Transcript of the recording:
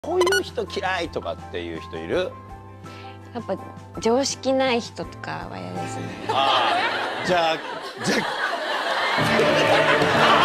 こういう人嫌いとかっていう人いる？ やっぱ常識ない人とかは嫌ですね。 ああ、じゃあ